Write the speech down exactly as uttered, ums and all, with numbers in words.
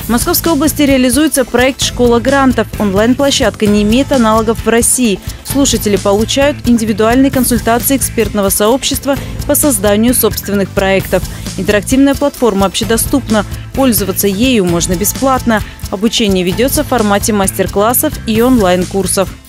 В Московской области реализуется проект «Школа грантов». Онлайн-площадка не имеет аналогов в России. Слушатели получают индивидуальные консультации экспертного сообщества по созданию собственных проектов. Интерактивная платформа общедоступна. Пользоваться ею можно бесплатно. Обучение ведется в формате мастер-классов и онлайн-курсов.